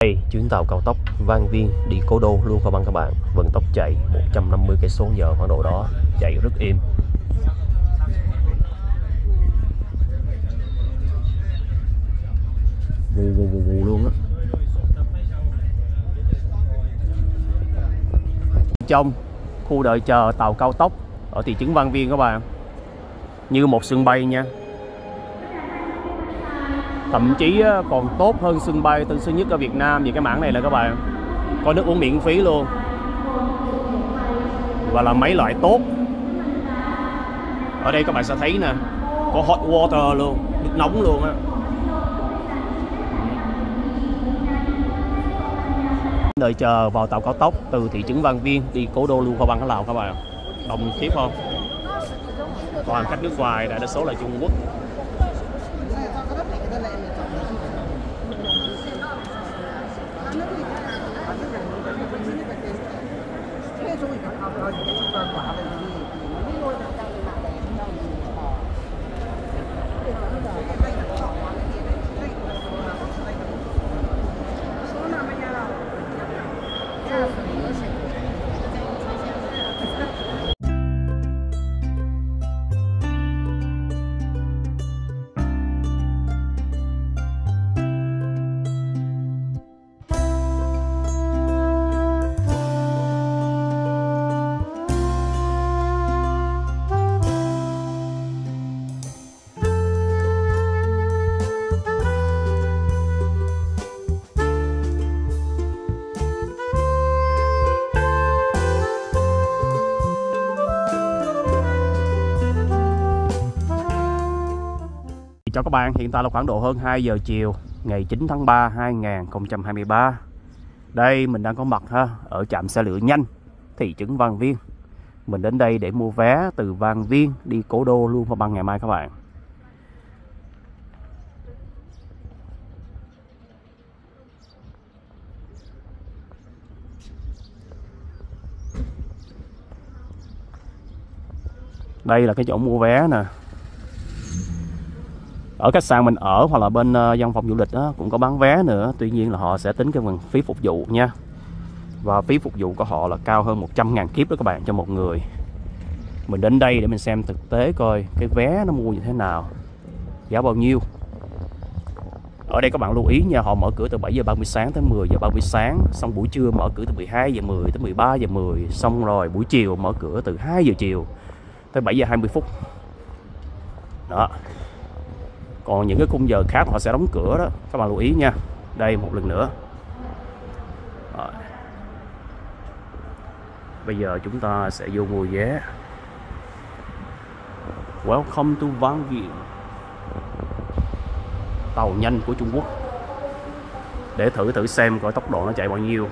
Đây, chuyến tàu cao tốc Vang Vieng đi Cố Đô Luông Pha Băng các bạn. Vận tốc chạy 150 cây số giờ khoảng độ đó, chạy rất êm. Vù luôn á. Trong khu đợi chờ tàu cao tốc ở thị trấn Vang Vieng các bạn, như một sân bay nha. Thậm chí còn tốt hơn sân bay Tân Sơn Nhất ở Việt Nam vì cái mảng này là các bạn có nước uống miễn phí luôn và là mấy loại tốt. Ở đây các bạn sẽ thấy nè, có hot water luôn, nước nóng luôn á. Đợi chờ vào tàu cao tốc từ thị trấn Vang Vieng đi Cố Đô Luông Pha Băng ở Lào các bạn. Đông khiếp không? Toàn khách nước ngoài, đại đa số là Trung Quốc. Chào các bạn, hiện tại là khoảng độ hơn 2 giờ chiều ngày 9 tháng 3 2023. Đây mình đang có mặt ở trạm xe lửa nhanh thị trấn Vang Vieng. Mình đến đây để mua vé từ Vang Vieng đi Cố Đô Luông Pha Băng ngày mai các bạn. Đây là cái chỗ mua vé nè. Ở khách sạn mình ở hoặc là bên văn phòng du lịch đó, cũng có bán vé nữa. Tuy nhiên là họ sẽ tính cái phần phí phục vụ nha. Và phí phục vụ của họ là cao hơn 100.000 kíp đó các bạn, cho một người. Mình đến đây để mình xem thực tế coi cái vé nó mua như thế nào, giá bao nhiêu. Ở đây các bạn lưu ý nha, họ mở cửa từ 7 giờ 30 sáng tới 10 giờ 30 sáng. Xong buổi trưa mở cửa từ 12 giờ 10 tới 13 giờ 10. Xong rồi buổi chiều mở cửa từ 2 giờ chiều tới 7 giờ 20 phút. Đó. Còn những cái khung giờ khác họ sẽ đóng cửa đó, các bạn lưu ý nha. Đây một lần nữa. Rồi. Bây giờ chúng ta sẽ vô mua vé. Welcome to Vang Vieng, tàu nhanh của Trung Quốc. Để thử xem coi tốc độ nó chạy bao nhiêu.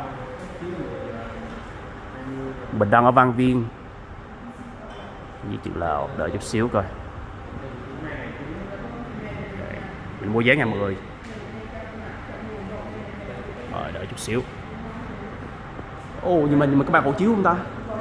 Mình đang ở Vang Vieng với chữ Lào, đợi chút xíu coi. Mình mua vé ngày 10. Rồi đợi chút xíu. Ồ, nhưng mà các bạn hộ chiếu không ta?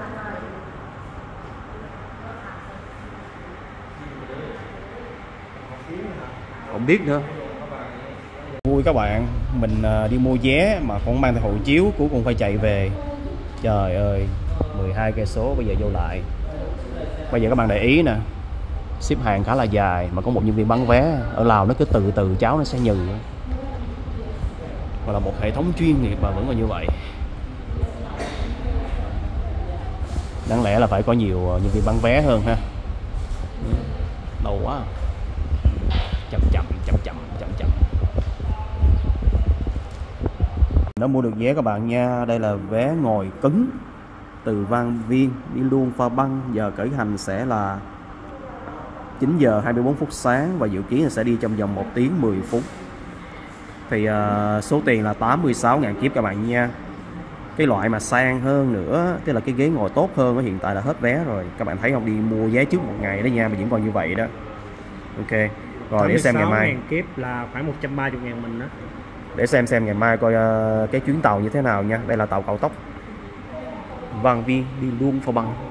Không biết nữa. Vui các bạn, mình đi mua vé mà không mang theo hộ chiếu, cuối cùng phải chạy về. Trời ơi, 12 cây số bây giờ vô lại. Bây giờ các bạn để ý nè, xếp hàng khá là dài mà có một nhân viên bán vé. Ở Lào nó cứ từ từ cháu nó sẽ nhừ. Hoặc là một hệ thống chuyên nghiệp mà vẫn còn như vậy. Đáng lẽ là phải có nhiều nhân viên bán vé hơn ha. Đầu quá. Chậm. Nó mua được vé các bạn nha. Đây là vé ngồi cứng từ Vang Vieng đi Luông Pha Băng. Giờ khởi hành sẽ là 9 giờ 24 phút sáng và dự kiến là sẽ đi trong vòng 1 tiếng 10 phút. Thì số tiền là 86.000 kíp các bạn nha. Cái loại mà sang hơn nữa, tức là cái ghế ngồi tốt hơn, hiện tại là hết vé rồi. Các bạn thấy không, đi mua vé trước một ngày đó nha, mà vẫn còn như vậy đó. Ok. Rồi để xem ngày mai. 86.000 kíp là khoảng 130.000 mình đó. Để xem ngày mai coi cái chuyến tàu như thế nào nha. Đây là tàu cao tốc Vang Vieng đi Luông Pha Băng.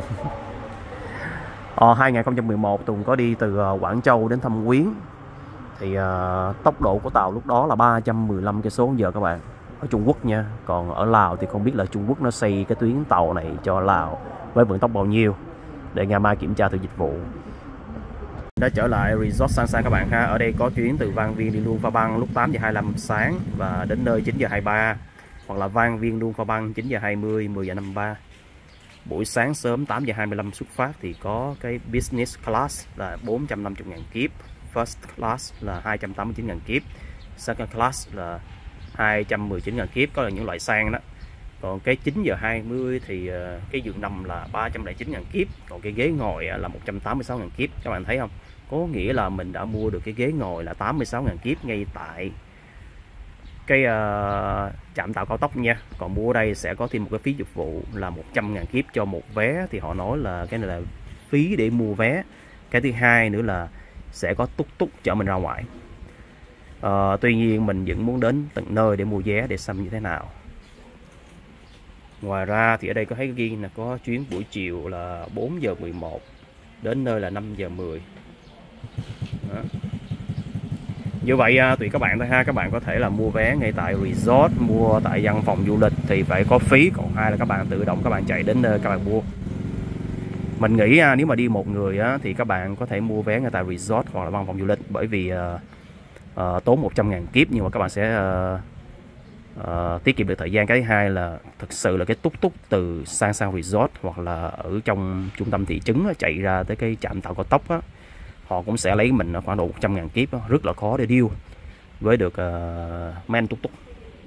2011 Tùng có đi từ Quảng Châu đến Thâm Quyến. Thì tốc độ của tàu lúc đó là 315 cây số giờ các bạn, ở Trung Quốc nha. Còn ở Lào thì không biết là Trung Quốc nó xây cái tuyến tàu này cho Lào với vận tốc bao nhiêu, để ngày mai kiểm tra thử dịch vụ. Đã trở lại resort Sang Sang các bạn ha. Ở đây có chuyến từ Vang Vieng đi Luang Prabang lúc 8 giờ 25 sáng và đến nơi 9 giờ 23, hoặc là Vang Vieng Luang Prabang 9 giờ 20, 10 giờ 53. Buổi sáng sớm 8 giờ 25 xuất phát thì có cái business class là 450.000 kiếp, first class là 289.000 kiếp, second class là 219.000 kiếp, có là những loại sang đó. Còn cái 9 giờ 20 thì cái giường nằm là 309.000 kiếp, còn cái ghế ngồi là 186.000 kiếp. Các bạn thấy không? Có nghĩa là mình đã mua được cái ghế ngồi là 86.000 kiếp ngay tại cái trạm tàu cao tốc nha. Còn mua ở đây sẽ có thêm một cái phí dịch vụ là 100.000 kiếp cho một vé, thì họ nói là cái này là phí để mua vé. Cái thứ hai nữa là sẽ có túc túc chở mình ra ngoài. Tuy nhiên mình vẫn muốn đến tận nơi để mua vé để xem như thế nào. Ngoài ra thì ở đây có thấy ghi là có chuyến buổi chiều là 4 giờ 11, đến nơi là 5 giờ 10. Đó. Như vậy tùy các bạn thôi ha. Các bạn có thể là mua vé ngay tại resort, mua tại văn phòng du lịch thì phải có phí. Còn hai là các bạn tự động các bạn chạy đến nơi các bạn mua. Mình nghĩ nếu mà đi một người thì các bạn có thể mua vé ngay tại resort hoặc là văn phòng du lịch, bởi vì tốn 100.000 kiếp nhưng mà các bạn sẽ tiết kiệm được thời gian. Cái thứ hai là thực sự là cái túc túc từ Sang Sang Resort hoặc là ở trong trung tâm thị trấn chạy ra tới cái trạm tàu cao tốc họ cũng sẽ lấy mình khoảng độ 100.000 kiếp, rất là khó để deal với được mấy anh túc túc.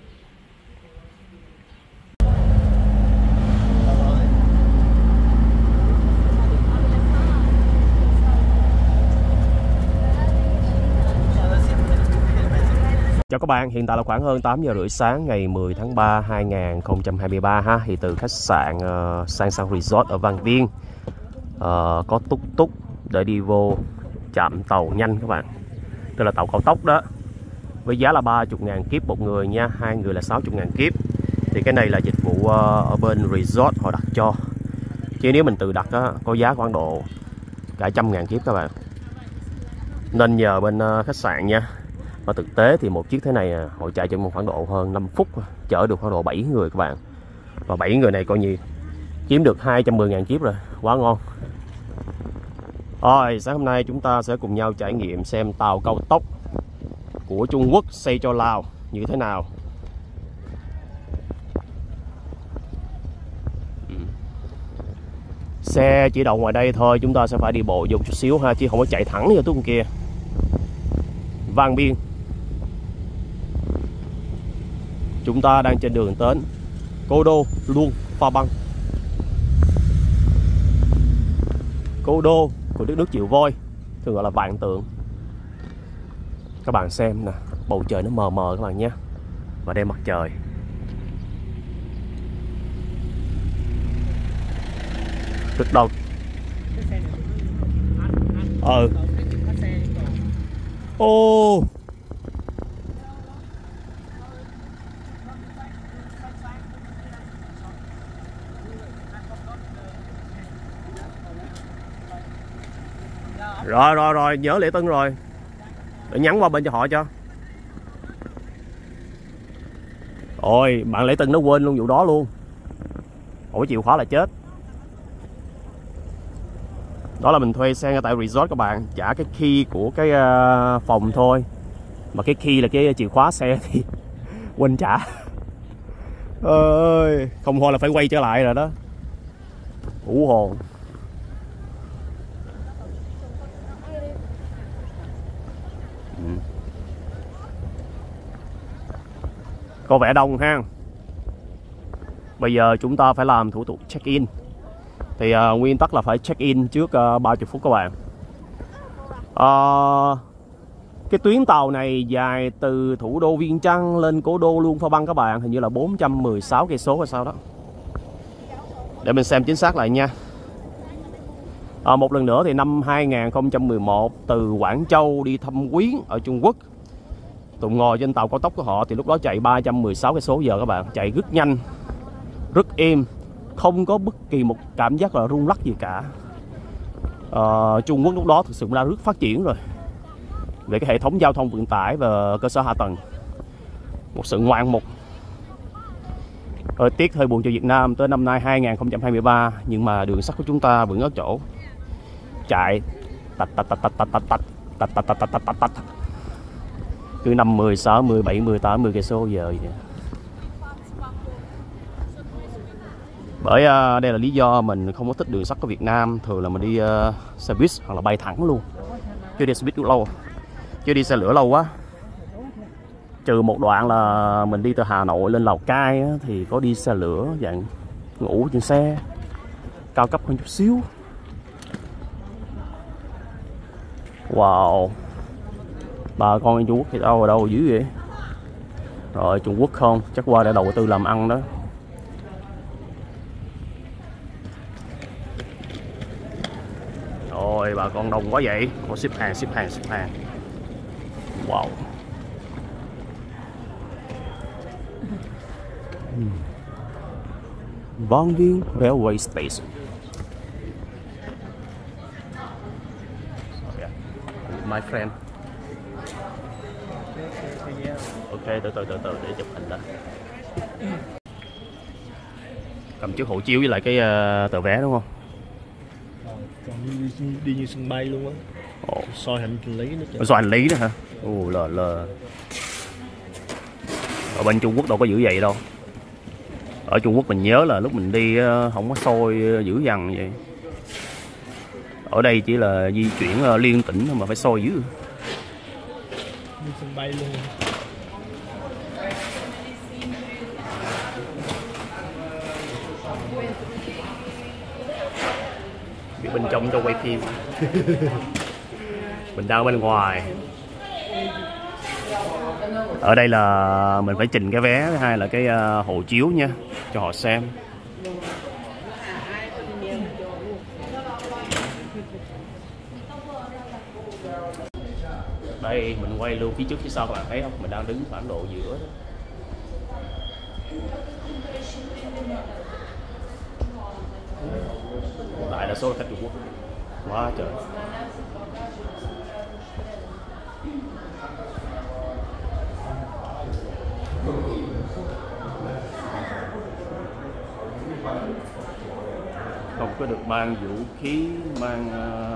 Chào các bạn, hiện tại là khoảng hơn 8 giờ rưỡi sáng ngày 10 tháng 3 2023 ha. Thì từ khách sạn Sang Sang Resort ở Vang Vieng có túc túc để đi vô trạm tàu nhanh các bạn, tức là tàu cao tốc đó, với giá là 30.000 kiếp một người nha, hai người là 60.000 kiếp. Thì cái này là dịch vụ ở bên resort họ đặt cho, chứ nếu mình tự đặt có giá khoảng độ cả 100.000 kiếp các bạn, nên nhờ bên khách sạn nha. Và thực tế thì một chiếc thế này họ chạy trong một khoảng độ hơn 5 phút, chở được khoảng độ 7 người các bạn. Và 7 người này coi như chiếm được 210.000 kiếp rồi, quá ngon. Rồi, sáng hôm nay chúng ta sẽ cùng nhau trải nghiệm xem tàu cao tốc của Trung Quốc xây cho Lào như thế nào. Xe chỉ đậu ngoài đây thôi, chúng ta sẽ phải đi bộ dùng chút xíu ha, chứ không có chạy thẳng như tuốt kia. Vang Vieng. Chúng ta đang trên đường đến cố đô Luang Prabang, cố đô của đất nước Triệu Voi, thường gọi là Vạn Tượng. Các bạn xem nè, bầu trời nó mờ mờ các bạn nhé, và đây mặt trời. Rất đông. Ô. Rồi, nhớ Lễ Tân rồi. Để nhắn qua bên cho họ cho. Ôi, bạn Lễ Tân nó quên luôn vụ đó luôn. Ủa chịu khó là chết. Đó là mình thuê xe ngay tại resort các bạn, trả cái key của cái phòng thôi. Mà cái key là cái chìa khóa xe thì quên trả. Ơi, không thôi là phải quay trở lại rồi đó. Hú hồn. Có vẻ đông ha. Bây giờ chúng ta phải làm thủ tục check-in. Thì nguyên tắc là phải check-in trước 30 phút các bạn. Cái tuyến tàu này dài từ thủ đô Viêng Chăn lên cố đô Luang Prabang các bạn, hình như là 416 cây số hay sao đó. Để mình xem chính xác lại nha. Một lần nữa thì năm 2011 từ Quảng Châu đi Thâm Quyến ở Trung Quốc, Tùng ngồi trên tàu cao tốc của họ thì lúc đó chạy 316 cây số giờ các bạn, chạy rất nhanh, rất êm, không có bất kỳ một cảm giác là rung lắc gì cả. Trung Quốc lúc đó thực sự đã rất phát triển rồi. về cái hệ thống giao thông vận tải và cơ sở hạ tầng. Một sự ngoạn mục. Thời tiết hơi buồn cho Việt Nam tới năm nay 2023, nhưng mà đường sắt của chúng ta vẫn ở chỗ chạy tạch tạch tạch tạch tạch tạch tạch tạch tạch tạch tạch tạch tạch cứ 50, 60, 70, 80 cây số giờ vậy. Bởi đây là lý do mình không có thích đường sắt của Việt Nam. Thường là mình đi xe buýt hoặc là bay thẳng luôn, chứ đi xe buýt lâu, chứ đi xe lửa lâu quá. Trừ một đoạn là mình đi từ Hà Nội lên Lào Cai á, thì có đi xe lửa dạng ngủ trên xe cao cấp hơn chút xíu. Wow, bà con Trung Quốc thì đâu ở đâu dữ vậy. Rồi Trung Quốc không, chắc qua để đầu tư làm ăn đó. Rồi bà con đông quá vậy. Có xếp hàng. Wow. Vân Viên Railway Station. My friend. Ok, từ từ để chụp hình đó. Cầm chiếc hộ chiếu với lại cái tờ vé đúng không? Còn đi như sân bay luôn á. Soi hành lý nữa. Soi hành lý nữa hả? Lờ. Ở bên Trung Quốc đâu có giữ vậy đâu. Ở Trung Quốc mình nhớ là lúc mình đi không có soi dữ dằn vậy. Ở đây chỉ là di chuyển liên tỉnh thôi mà phải soi dữ. Đi sân bay luôn. Bị bên trong cho quay phim. Mình đang bên ngoài. Ở đây là mình phải trình cái vé, thứ hai là cái hộ chiếu nha, cho họ xem. Đây mình quay luôn phía trước phía sau, các bạn thấy không? Mình đang đứng khoảng độ giữa đó. Đại đa số là khách Trung Quốc. Quá trời. Không có được mang vũ khí, mang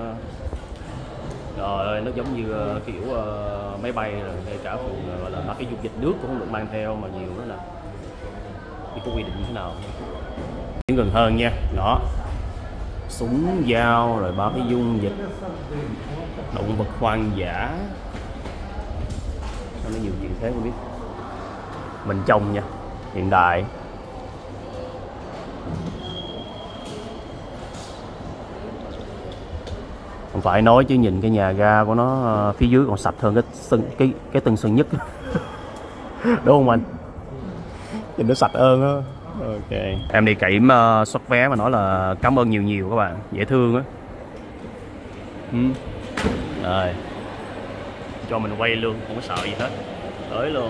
rồi nó giống như kiểu máy bay rồi, ngay cả phần gọi là cái dung dịch nước cũng không được mang theo, mà nhiều đó là thì có quy định như thế nào. Đến gần hơn nha, đó, súng dao rồi bao cái dung dịch, động vật hoang dã, nó nhiều chuyện thế không biết. Mình trông nha, hiện đại. Không phải nói chứ nhìn cái nhà ga của nó phía dưới còn sạch hơn cái Tân Sơn Nhất. Đúng không anh? Nhìn nó sạch hơn á. Ok. Em đi kiểm soát vé mà nói là cảm ơn nhiều các bạn, dễ thương á. Rồi. Cho mình quay luôn, không có sợ gì hết. Tới luôn.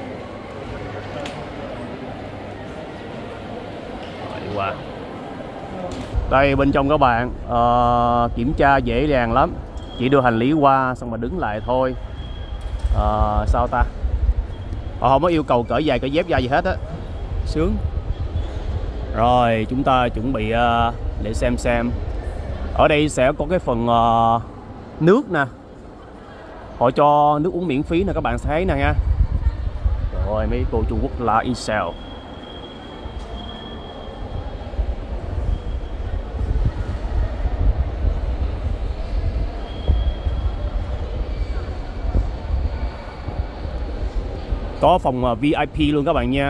Rồi đi qua. Đây bên trong các bạn kiểm tra dễ dàng lắm, chỉ đưa hành lý qua xong mà đứng lại thôi. Sao ta, họ không có yêu cầu cởi giày cởi dép ra gì hết á, sướng. Rồi chúng ta chuẩn bị để xem ở đây sẽ có cái phần nước nè, họ cho nước uống miễn phí nè, các bạn thấy nè nha. Rồi mấy cô Trung Quốc là Isel. Có phòng VIP luôn các bạn nha.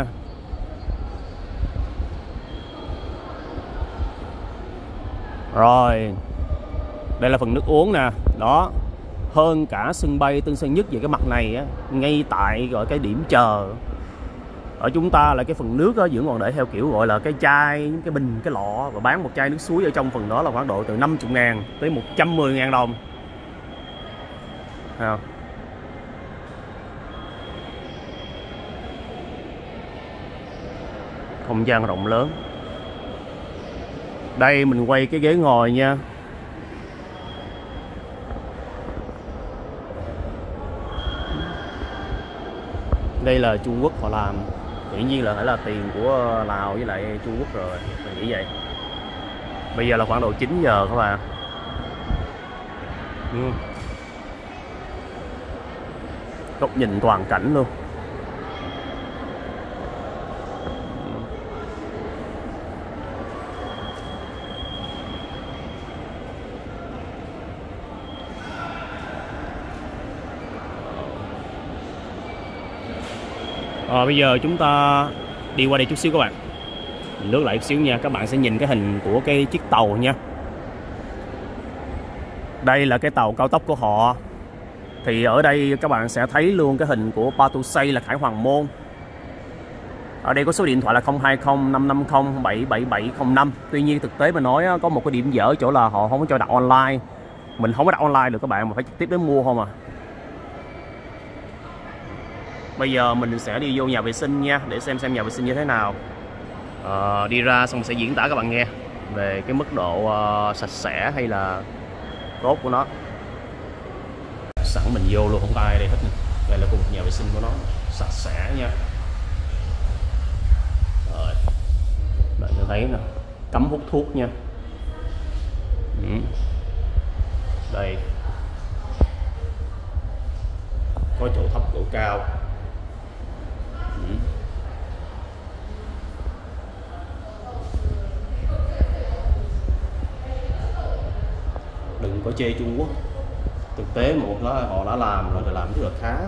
Rồi đây là phần nước uống nè, đó, hơn cả sân bay Tân Sơn Nhất về cái mặt này á, ngay tại gọi cái điểm chờ. Ở chúng ta là cái phần nước á, vẫn còn để theo kiểu gọi là cái chai, cái bình, cái lọ, và bán một chai nước suối ở trong phần đó là khoảng độ từ 50.000 tới 110.000 đồng. Thấy không? Không gian rộng lớn. Đây mình quay cái ghế ngồi nha. Đây là Trung Quốc họ làm, hiển nhiên là phải là tiền của Lào với lại Trung Quốc rồi, mình nghĩ vậy. Bây giờ là khoảng độ 9 giờ các bạn. Góc nhìn toàn cảnh luôn. Bây giờ chúng ta đi qua đây chút xíu các bạn. Mình lướt lại chút xíu nha, các bạn sẽ nhìn cái hình của cái chiếc tàu nha. Đây là cái tàu cao tốc của họ. Thì ở đây các bạn sẽ thấy luôn cái hình của Pathusay là Khải Hoàng Môn. Ở đây có số điện thoại là 020 550 77705. Tuy nhiên thực tế mà nói có một cái điểm dở chỗ là họ không có cho đặt online. Mình không có đặt online được các bạn, mà phải trực tiếp đến mua không à. Bây giờ mình sẽ đi vô nhà vệ sinh nha, để xem nhà vệ sinh như thế nào. Đi ra xong sẽ diễn tả các bạn nghe về cái mức độ sạch sẽ hay là tốt của nó. Sẵn mình vô luôn, không có ai đây hết nè. Đây là khu vực nhà vệ sinh của nó, sạch sẽ nha. Rồi, bạn có thấy nè, cấm hút thuốc nha. Đây, có chỗ thấp chỗ cao. Đừng có chê Trung Quốc, thực tế một là họ đã làm rồi, làm rất là khá.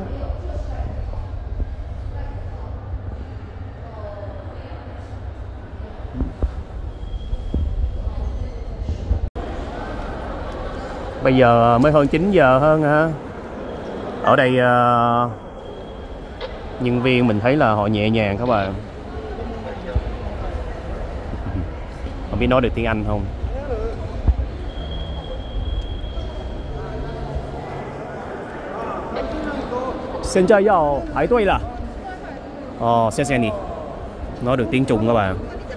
Bây giờ mới hơn 9 giờ hơn ha. Ở đây nhân viên mình thấy là họ nhẹ nhàng các bạn. Không biết nói được tiếng Anh không. Hiện tại要排队了. Xe xe nè. Nói được tiếng Trung các bạn.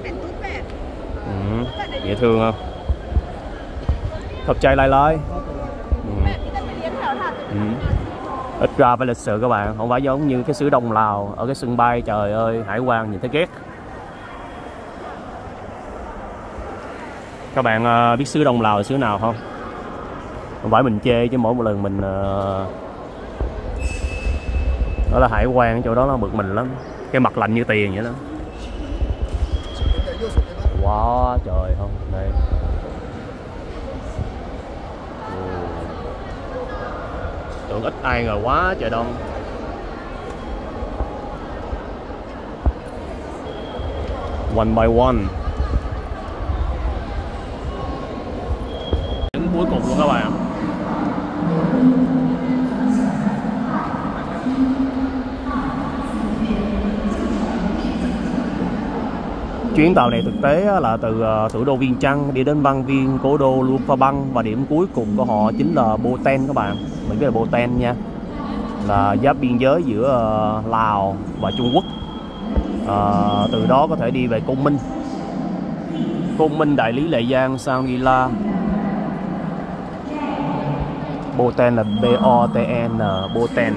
Dễ thương không? Thật trai lai lai. Ít ra phải lịch sự các bạn, không phải giống như cái xứ Đông Lào ở cái sân bay, trời ơi, hải quan nhìn thấy ghét. Các bạn biết xứ Đông Lào là xứ nào không? Không phải mình chê chứ mỗi một lần mình đó là hải quan, chỗ đó nó bực mình lắm, cái mặt lạnh như tiền vậy đó. Wow, trời không đây. Tưởng ít ai ngờ quá trời đông. One by one. Đến cuối cùng của các bạn. Chuyến tàu này thực tế là từ thủ đô Viêng Chăn đi đến Văn Viên, cố đô Luông Pha Băng, và điểm cuối cùng của họ chính là Boten các bạn. Mình biết là Boten nha, là giáp biên giới giữa Lào và Trung Quốc. Từ đó có thể đi về Côn Minh. Côn Minh, Đại Lý, Lệ Giang, Shangri-La. Boten là B-O-T-N, Boten.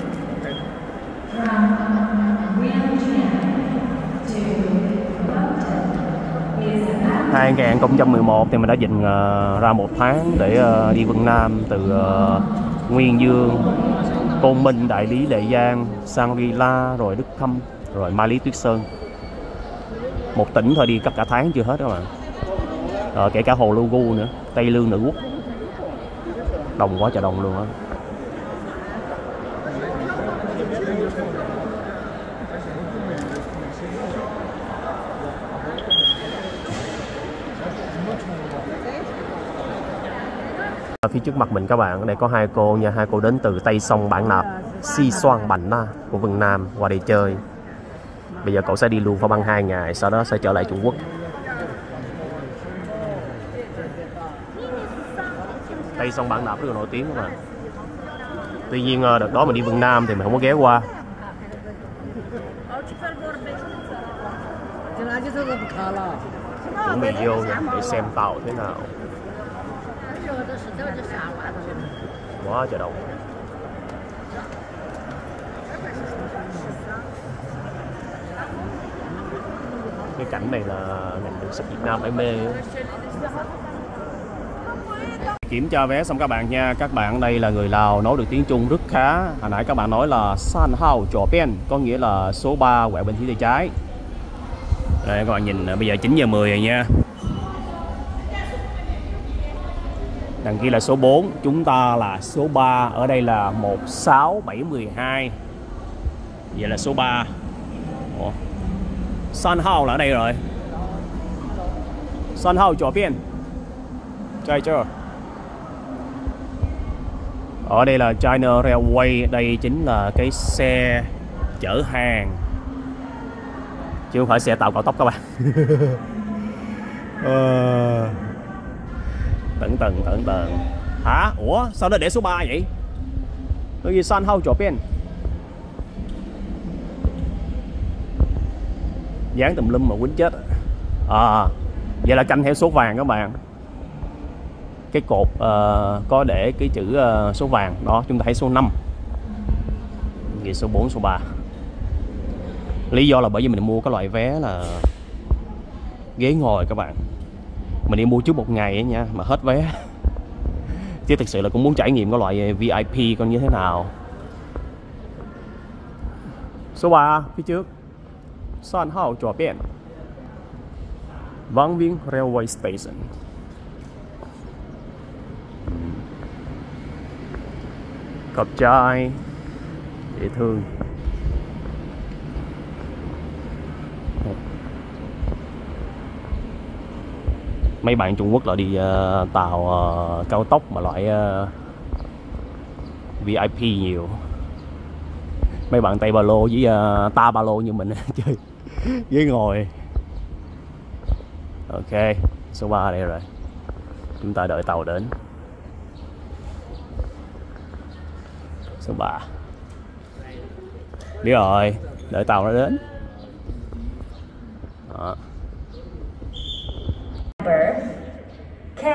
2011 thì mình đã dành ra 1 tháng để đi Vân Nam, từ Nguyên Dương, Côn Minh, Đại Lý, Lệ Giang, Shangri-La, rồi Đức Khâm, rồi Mai Lý, Tuyết Sơn. Một tỉnh thôi đi cả tháng chưa hết các bạn. Kể cả Hồ Logu nữa, Tây Lương, Nữ Quốc. Đông quá trời đông luôn á. Ở phía trước mặt mình các bạn, ở đây có 2 cô nha, 2 cô đến từ Tây Sông Bản Nạp, Si Xoan Bành Na của Vân Nam qua đây chơi. Bây giờ cậu sẽ đi Luông Pha Băng 2 ngày, sau đó sẽ trở lại Trung Quốc. Tây Sông Bản Nạp rất là nổi tiếng các bạn. Tuy nhiên đợt đó mình đi Vân Nam thì mình không có ghé qua. Chuẩn bị vô nha, để xem tàu thế nào. Quá trời đông. Cái cảnh này là ngành đường sắt Việt Nam phải mê. Kiểm tra vé xong các bạn nha. Các bạn đây là người Lào, nói được tiếng Trung rất khá. Hồi nãy các bạn nói là San Hao Chò Pen, có nghĩa là số 3 quẹo bên phía tay trái. Đây các bạn nhìn, bây giờ 9 giờ 10 rồi nha. Đằng kia là số 4, chúng ta là số 3. Ở đây là 16712. Vậy là số 3. Ủa? San Hao là ở đây rồi. San Hao Chò Pen. Chơi chưa? Ở đây là China Railway. Đây chính là cái xe chở hàng, chứ không phải xe tàu cao tốc các bạn. Tận hả? Ủa sao nó để số 3 vậy? Cái gì San Hao Chò Pen? Dán tùm lum mà quýnh chết. Vậy là canh theo số vàng các bạn. Cái cột có để cái chữ số vàng đó, chúng ta thấy số 5, vậy số 4, số 3. Lý do là bởi vì mình mua cái loại vé là ghế ngồi các bạn. Mình đi mua trước một ngày ấy nha, mà hết vé. Chứ thực sự là cũng muốn trải nghiệm cái loại VIP coi như thế nào. Số 3 phía trước, San Hao Chò Pen, Vang Vieng Railway Station. Cặp trai dễ thương. Mấy bạn Trung Quốc là đi tàu cao tốc mà loại VIP nhiều. Mấy bạn Tây Ba Lô với Ta Ba Lô như mình chơi ghế ngồi. Ok, số 3 đây rồi. Chúng ta đợi tàu đến. Số 3. Đi rồi, đợi tàu nó đến. Đó. K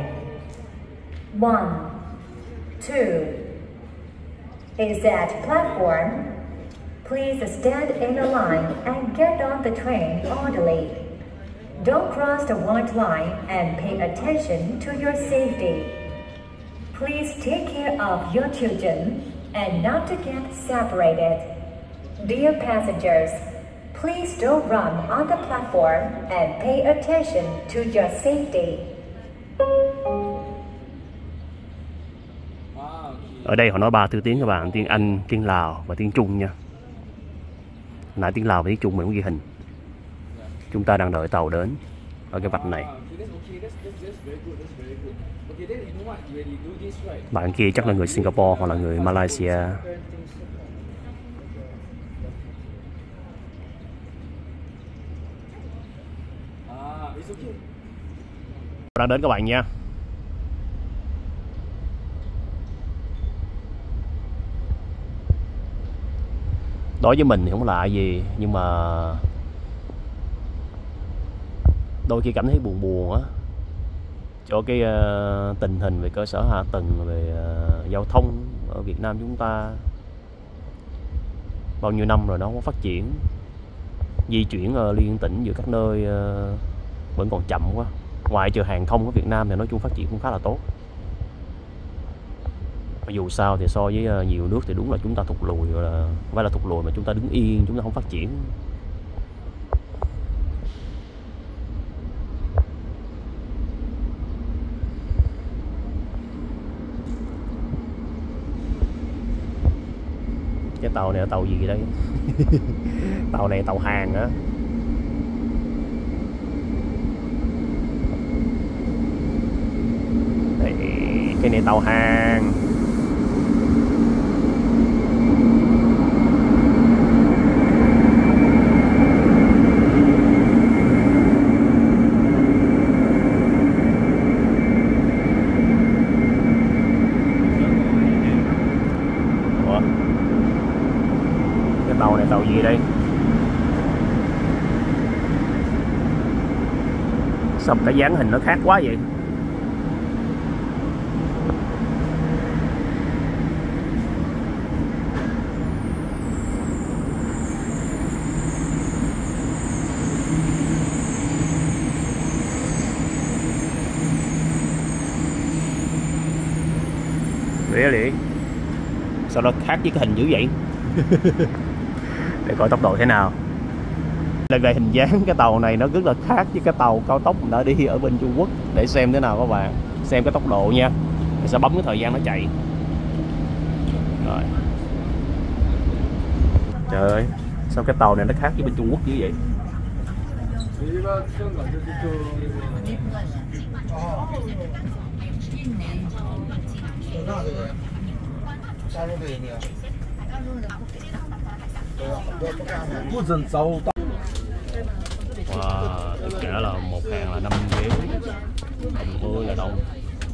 1, 2 is at platform. Please stand in a line and get on the train orderly. Don't cross the white line and pay attention to your safety. Please take care of your children and not to get separated. Dear passengers, please don't run on the platform and pay attention to your safety. Ở đây họ nói 3 thứ tiếng các bạn, tiếng Anh, tiếng Lào và tiếng Trung nha. Nãy tiếng Lào và tiếng Trung mình cũng ghi hình. Chúng ta đang đợi tàu đến ở cái vạch này. Bạn kia chắc là người Singapore hoặc là người Malaysia. Đang đến các bạn nha. Đối với mình thì không lạ gì, nhưng mà đôi khi cảm thấy buồn buồn á, cho cái tình hình về cơ sở hạ tầng, về giao thông ở Việt Nam chúng ta bao nhiêu năm rồi nó không có phát triển. Di chuyển liên tỉnh giữa các nơi vẫn còn chậm quá. Ngoại trừ hàng không của Việt Nam thì nói chung phát triển cũng khá là tốt. Dù sao thì so với nhiều nước thì đúng là chúng ta thụt lùi, gọi là không phải là thụt lùi mà chúng ta đứng yên, chúng ta không phát triển. Cái tàu này là tàu gì đây? Tàu này tàu hàng á. Cái này tàu hàng. Ủa? Cái tàu này tàu gì đây? Sao cái dáng hình nó khác quá vậy? Really? Sao nó khác với cái hình dữ vậy? Để coi tốc độ thế nào. Là về hình dáng cái tàu này nó rất là khác với cái tàu cao tốc đã đi ở bên Trung Quốc. Để xem thế nào các bạn. Xem cái tốc độ nha. Mình sẽ bấm cái thời gian nó chạy. Rồi. Trời ơi, sao cái tàu này nó khác với bên Trung Quốc như vậy? Wow, tất cả là một hàng là 5 ghế, 50 là đông.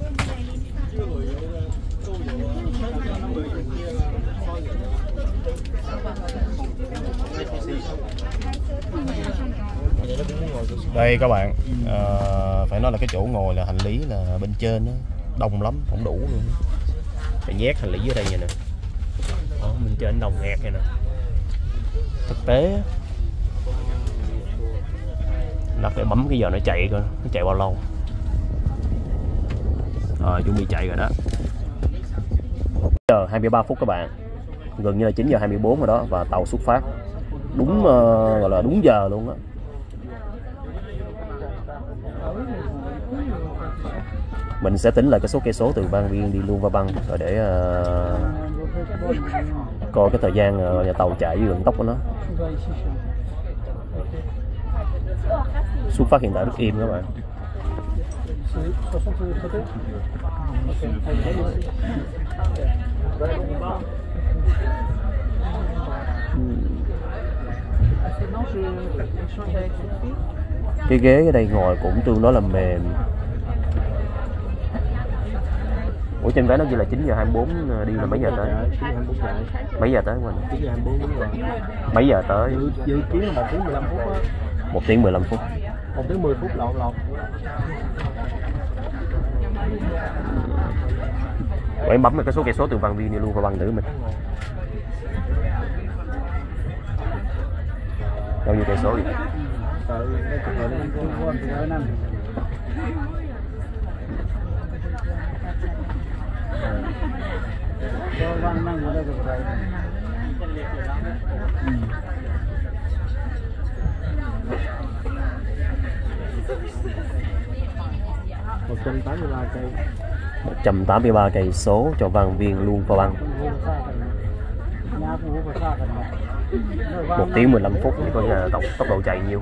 Đây các bạn, phải nói là cái chỗ ngồi là hành lý là bên trên đó, đông lắm, không đủ luôn. Phải nhét hành lý ở đây vậy nè. Đó, bên trên đông nghẹt vậy nè. Thực tế đặt để bấm cái giờ nó chạy coi, nó chạy bao lâu. Rồi chuẩn bị chạy rồi đó. Giờ 23 phút các bạn, gần như là 9 giờ 24 rồi đó, và tàu xuất phát đúng gọi là đúng giờ luôn á. Mình sẽ tính lại cái số cây số từ Vang Vieng đi Luang Prabang rồi để coi cái thời gian nhà tàu chạy với vận tốc của nó. Xuất phát hiện tại rất im các bạn. Cái ghế ở đây ngồi cũng tương đối là mềm. Ủa trên vé nó ghi là 9 giờ 24 đi là mấy giờ tới? Mấy giờ tới mình? 9 giờ 24 đúng rồi. Mấy giờ tới? Dự kiến là 1 tiếng 15 phút á. 1 tiếng 15 phút. 1 tiếng 10 phút lộn. Rồi em bấm cái số cây số từ Vang Vieng đi Luang Prabang nữa mình. Bao nhiêu cây số vậy? Một 183 cây. 183 cây số cho Vang Vieng Luang Prabang. 1 tiếng 15 phút thì coi là tốc độ chạy nhiêu?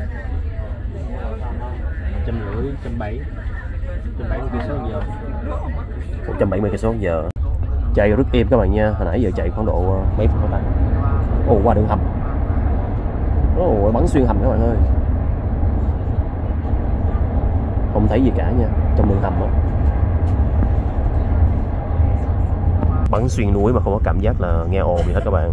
150, 170 km/h. 170 km/h. Chạy rất êm các bạn nha. Hồi nãy giờ chạy khoảng độ mấy phút các bạn? Ồ, qua đường hầm. Ồ, bắn xuyên hầm các bạn ơi. Không thấy gì cả nha, trong đường hầm đó. Bắn xuyên núi mà không có cảm giác là nghe ồn gì hết các bạn.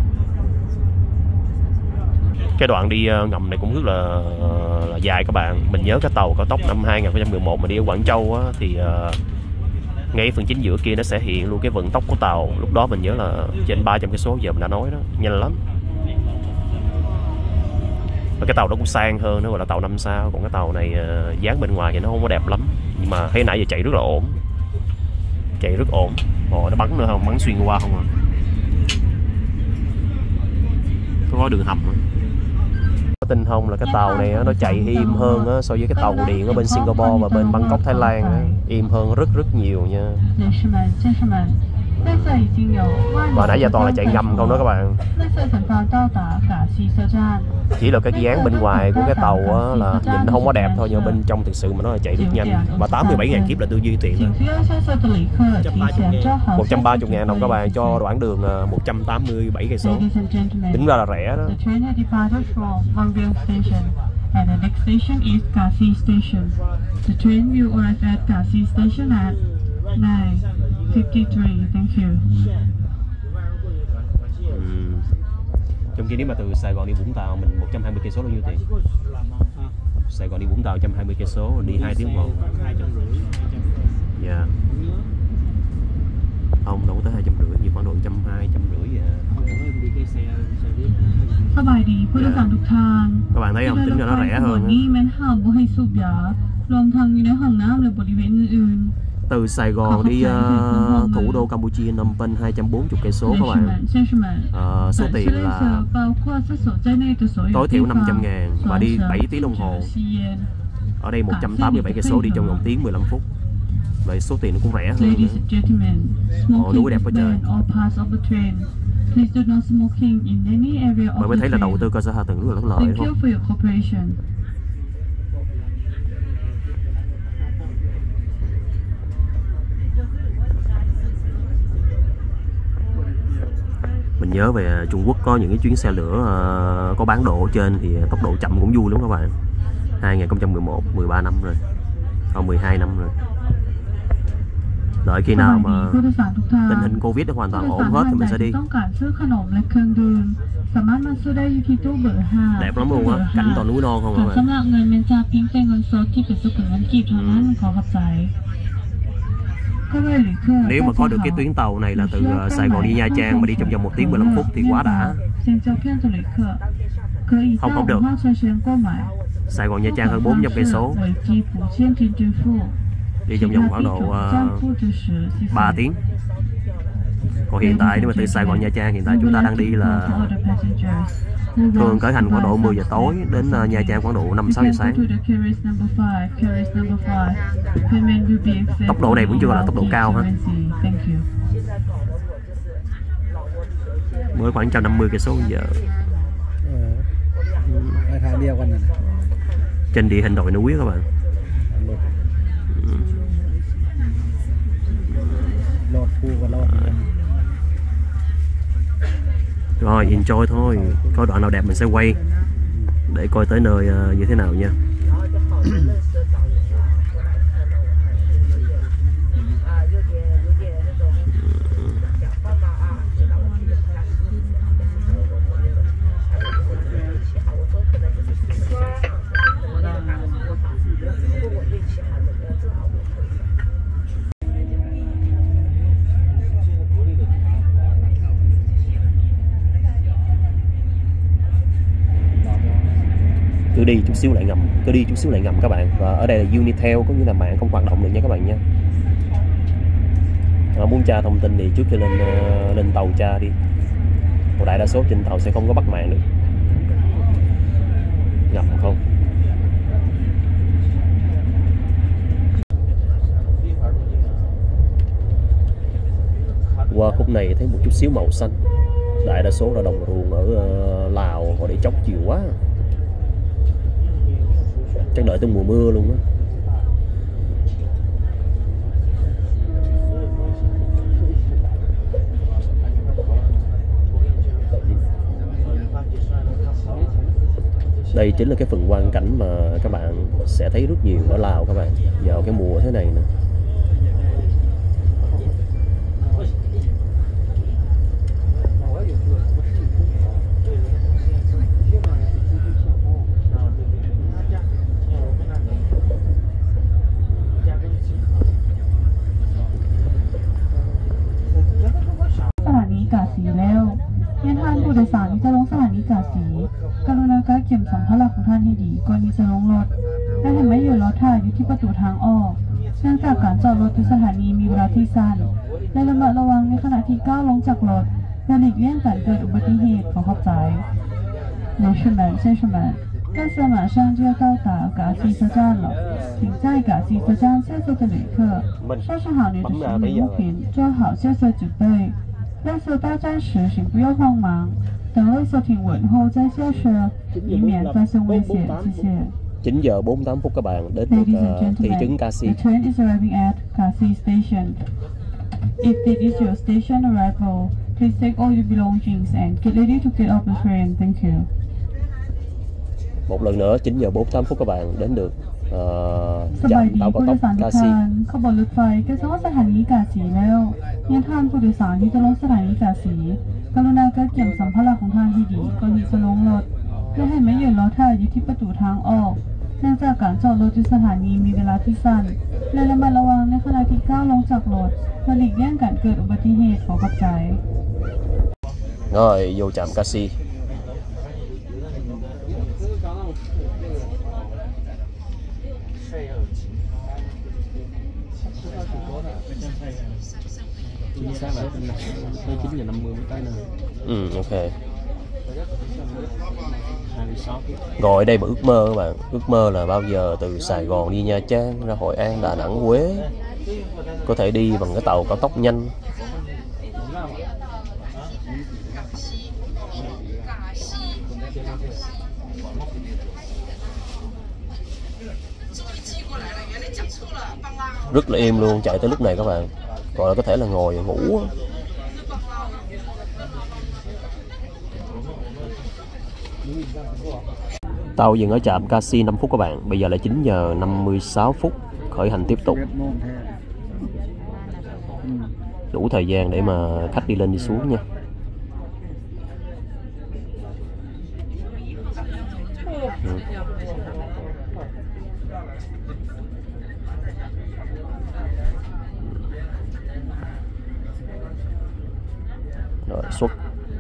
Cái đoạn đi ngầm này cũng rất là dài các bạn. Mình nhớ cái tàu cao tốc năm 2011 mà đi ở Quảng Châu á, thì ngay phần chính giữa kia nó sẽ hiện luôn cái vận tốc của tàu. Lúc đó mình nhớ là trên 300 km/h, giờ mình đã nói đó, nhanh lắm. Và cái tàu đó cũng sang hơn, nó gọi là tàu 5 sao. Còn cái tàu này dáng bên ngoài thì nó không có đẹp lắm, nhưng mà thấy nãy giờ chạy rất là ổn. Chạy rất ổn. Ồ, nó bắn nữa không? Bắn xuyên qua không à? Có đường hầm. Tin không là cái tàu này nó chạy im hơn so với cái tàu điện ở bên Singapore và bên Bangkok, Thái Lan. Im hơn rất nhiều nha. Và nãy giờ toàn là chạy ngầm không đó các bạn. Chỉ là cái dáng bên ngoài của cái tàu là nhìn nó không có đẹp thôi, nhưng mà bên trong thực sự mà nó là chạy rất nhanh. Và 87.000 kiếp là tư duy tiền rồi. 130.000 đồng các bạn cho đoạn đường 187 cây số. Tính ra là rẻ đó. And the next station is Kasi Station. The train will arrive at Kasi Station at 9:53. Thank you. Trong khi nếu mà từ Sài Gòn đi Vũng Tàu mình 120 cây số bao nhiêu tiền? Sài Gòn đi Vũng Tàu 120 cây số đi 2 tiếng đồng hồ. Dạ. Ông đâu có tới 250, nhiều khoảng độ 120, 150 à. Các bạn thấy không, tính ra nó rẻ hơn á. Từ Sài Gòn đi thủ đô Campuchia Phnom Penh 240 cây số các bạn. Số tiền là tối thiểu 500.000 và đi 7 tiếng đồng hồ. Ở đây 187 cây số đi trong vòng tiếng 15 phút. Vậy số tiền nó cũng rẻ hơn nữa. Núi đẹp quá trời. Mà mới thấy là đầu tư cơ sở hạ tầng rất là lớn lợi không? Mình nhớ về Trung Quốc có những cái chuyến xe lửa có bán độ ở trên thì tốc độ chậm cũng vui lắm các bạn. 2011, 13 năm rồi, 12 năm rồi. Đợi khi nào mà tình hình Covid nó hoàn toàn ổn hết thì mình sẽ đi. Đẹp lắm luôn á, cảnh toàn núi non không các bạn. Nếu mà có được cái tuyến tàu này là từ Sài Gòn đi Nha Trang mà đi trong vòng 1 tiếng 15 phút thì quá đã. Không được. Sài Gòn Nha Trang hơn 400 cây số. Đi trong vòng khoảng độ 3 tiếng. Còn hiện tại nếu mà từ Sài Gòn Nha Trang hiện tại chúng ta đang đi là thường khởi hành khoảng độ 10 giờ tối đến Nha Trang khoảng độ 5-6 giờ sáng. Tốc độ này vẫn chưa là tốc độ cao ha. Mới khoảng 150 cây số giờ. Trên địa hình đồi núi các bạn. Rồi enjoy thôi, coi đoạn nào đẹp mình sẽ quay để coi tới nơi như thế nào nha. Cứ đi chút xíu lại ngầm, các bạn. Và ở đây là Unitel, có nghĩa là mạng không hoạt động được nha các bạn nha. Muốn tra thông tin thì trước khi lên tàu tra đi. Một đại đa số trên tàu sẽ không có bắt mạng được. Ngầm không. Qua khúc này thấy một chút xíu màu xanh. Đại đa số là đồng ruộng ở Lào họ để chóc chiều quá. Chắc đợi tới mùa mưa luôn á. Đây chính là cái phần quang cảnh mà các bạn sẽ thấy rất nhiều ở Lào các bạn, vào cái mùa thế này nữa. Gentlemen, 但是马上就要到达嘎西车站了，请在嘎西车站下车的旅客收拾好你的行李物品，做好下车准备。垃圾到站时请不要慌忙，等垃圾停稳后再下车，以免发生危险。谢谢。 9 giờ 48 phút các bạn đến được thị trấn Kasi. The train is arriving at Kasi Station. If this is your station arrival, please take all your belongings and get ready to get off the train. Thank you. Một lần nữa 9 giờ 48 phút các bạn đến được สบายดีผู้โดยสารทุกท่านขบวนรถไฟใกล้จะลงสถานีกาสีแล้วยังท่านผู้โดยสารที่จะลงสถานีกาสีกรุณาจัดเก็บสัมภาระของท่านให้ดีก่อนที่จะลงรถและให้ไม่ยืนรอท่าอยู่ที่ประตูทางออกเนื่องจากการจอดรถที่สถานีมีเวลาที่สั้นและระมัดระวังในขณะที่ก้าวลงจากรถเพื่อหลีกเลี่ยงการเกิดอุบัติเหตุขอขอบใจ Rồi vô trạm Kasi. Chính xác là tới 9 giờ 50 mới tới nơi. Ok. 26 phút. Ngồi ở đây mà ước mơ các bạn. Ước mơ là bao giờ từ Sài Gòn đi Nha Trang, ra Hội An, Đà Nẵng, Huế có thể đi bằng cái tàu cao tốc nhanh. Rất là êm luôn, chạy tới lúc này các bạn. Gọi là có thể là ngồi ngủ. Tàu dừng ở trạm Casi 5 phút các bạn. Bây giờ là 9 giờ 56 phút. Khởi hành tiếp tục. Đủ thời gian để mà khách đi lên đi xuống nha. Rồi xuất.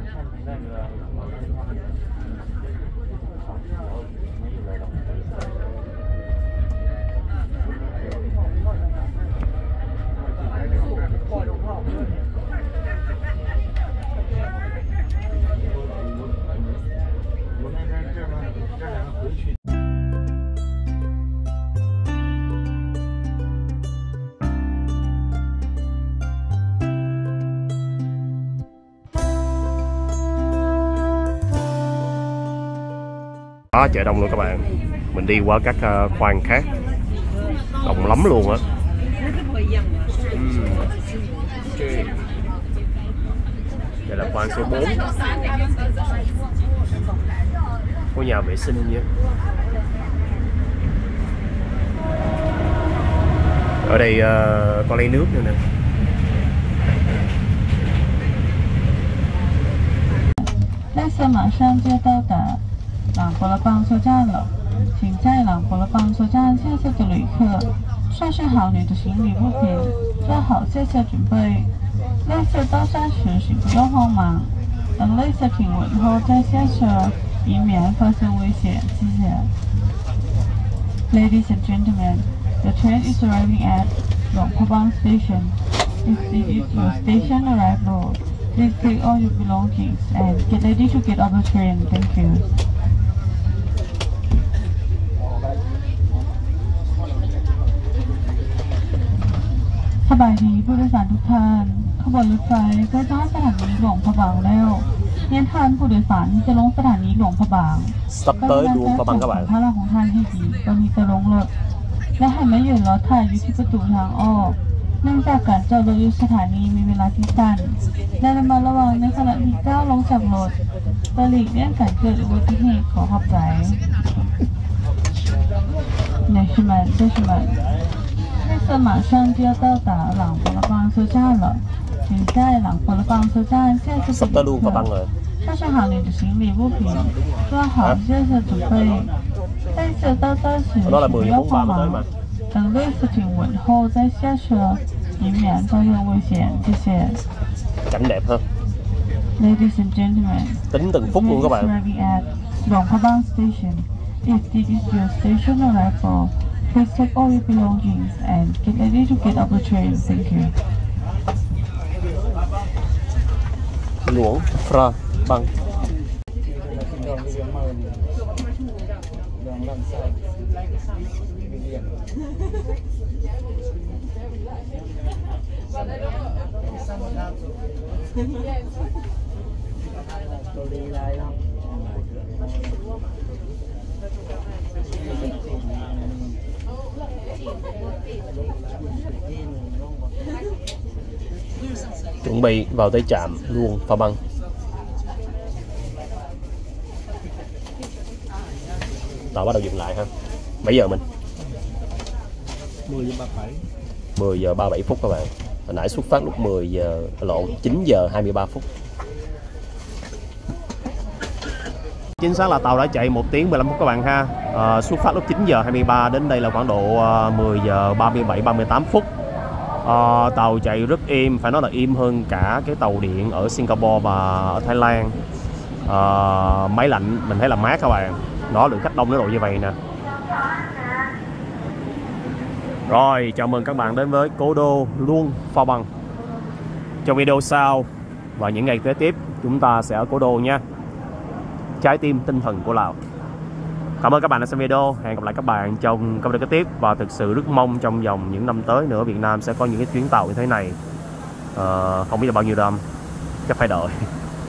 Đó, chợ đông luôn các bạn. Mình đi qua các khoang khác đông lắm luôn á. Đây là khoang số 4. Có nhà vệ sinh không nhé? Ở đây có lấy nước nữa nè. Let's say 马上就到达朗勃勒邦车站了，请在朗勃勒邦车站下车的旅客收拾好你的行李物品，做好下车准备。列车到站时请不要慌忙，等列车停稳后再下车，以免发生危险。谢谢。Ladies and gentlemen, the train is arriving at Luang Prabang Station. If this is your station arrival, please take all your belongings and get ready to get off the train. Thank you. สบายดีผู้โดยสารทุกท่านขบวนรถไฟใกล้จะเข้าสถานีหลวงพระบางแล้วเรียนท่านผู้โดยสารที่จะลงสถานีหลวงพระบาง Sắp tới Luang Prabang các bạn. พระราของท่านให้ดีก่อนที่จะลงรถและให้ไม่ยืนรอถ่ายอยู่ที่ประตูทางออกเนื่องจากการจอดรถอยู่สถานีมีเวลาที่สั้นและระมัดระวังในขณะที่ก้าวลงจากรถเพื่อหลีกเลี่ยงการเกิดอุบัติเหตุขอขอบใจ列车马上就要到达朗勃勒邦车站了，请在朗勃勒邦车站下车的旅客收拾好你的行李物品，做好下车准备。在车到站时请不要慌忙，等列车停稳后再下车，以免造成危险。谢谢。 Cảnh đẹp ha. Ladies and gentlemen, tính từng phút luôn các bạn. arriving at Luang Prabang Station. If this is your station arrival, please take all your belongings and get ready to get off the train. Thank you. Luang Prabang. Chuẩn bị vào tới trạm Luang Prabang. Tàu bắt đầu dừng lại ha. Mấy giờ mình? 10 giờ 37 phút các bạn. Hồi nãy xuất phát lúc 9 giờ 23 phút. Chính xác là tàu đã chạy 1 tiếng 15 phút các bạn ha. Xuất phát lúc 9 giờ 23 đến đây là khoảng độ 10 giờ 37-38 phút. Tàu chạy rất êm, phải nói là êm hơn cả cái tàu điện ở Singapore và ở Thái Lan. Máy lạnh mình thấy là mát các bạn. Đó, lượng khách đông đến độ như vậy nè. Rồi, chào mừng các bạn đến với cố đô Luông Pha Bang. Trong video sau và những ngày kế tiếp, chúng ta sẽ ở cố đô nha, trái tim tinh thần của Lào. Cảm ơn các bạn đã xem video. Hẹn gặp lại các bạn trong các video kế tiếp. Và thực sự rất mong trong vòng những năm tới nữa Việt Nam sẽ có những cái chuyến tàu như thế này. Không biết là bao nhiêu năm, chắc phải đợi.